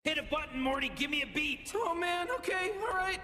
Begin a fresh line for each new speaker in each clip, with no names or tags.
Hit a button, Morty, give me a beat.
Oh man, okay, alright,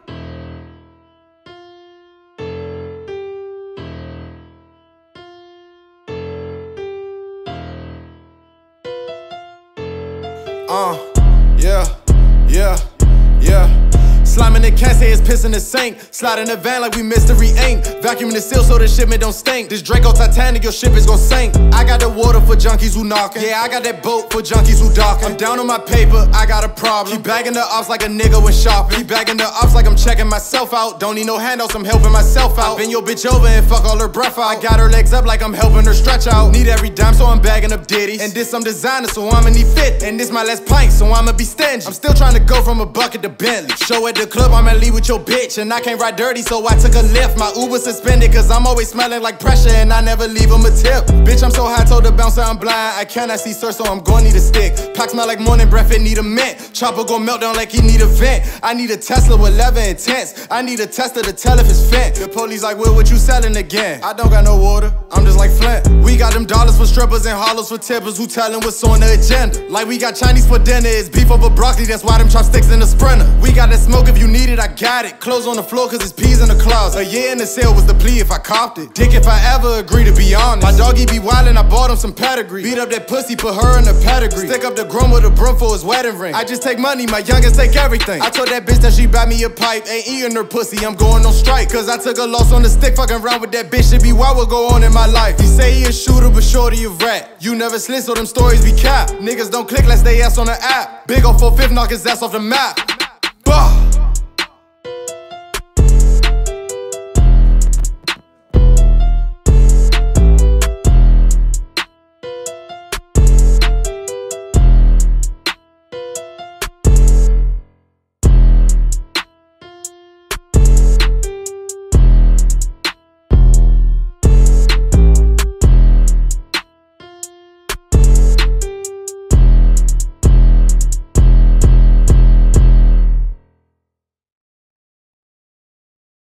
yeah. Slime in the can, say it's piss in the sink. Slide in the van like we mystery ink. Vacuum the seal so the shipment don't stink. This Draco Titanic, your ship is gon' sink. I got the water for junkies who knockin'. Yeah, I got that boat for junkies who dockin'. I'm down on my paper, I got a problem. Keep bagging the ops like a nigga when shopping. Keep bagging the ops like I'm checking myself out. Don't need no handouts, I'm helping myself out. Bend your bitch over and fuck all her breath out. I got her legs up like I'm helping her stretch out. Need every dime, so I'm bagging up ditties. And this some designer, so I'ma need fit. And this my last pint, so I'ma be stingy. I'm still trying to go from a bucket to Bentley. Show at the club, I'ma leave with your bitch. And I can't ride dirty, so I took a lift. My Uber suspended, cause I'm always smelling like pressure. And I never leave him a tip. Bitch, I'm so high, told the bouncer I'm blind. I cannot see sir, so I'm gonna need a stick. Pack smell like morning breath, it need a mint. Chopper gon' melt down like he need a vent. I need a Tesla with leather and tents. I need a tester to tell if it's Flint. The police like, Will, what you selling again? I don't got no water, I'm just like Flint. We got them dollars for strippers and hollows for tippers who tellin' what's on the agenda. Like we got Chinese for dinner, it's beef over broccoli, that's why them chopsticks in the Sprinter. We got that smoke, if you need it, I got it. Clothes on the floor cause it's peas in the closet. A year in the sale was the plea if I copped it. Dick if I ever agree to be honest. My doggy be wildin', I bought him some pedigree. Beat up that pussy, put her in the pedigree. Stick up the groom with a broom for his wedding ring. I just take money, my youngest take everything. I told that bitch that she buy me a pipe. Ain't eating her pussy, I'm going on strike. Cause I took a loss on the stick, fucking around with that bitch. Should be wild what go on in my life. He say he a shooter, but shorty a rat. You never slid, so them stories be capped. Niggas don't click, let's stay ass on the app. Big ol' 4/5 knock his ass off the map. Bah!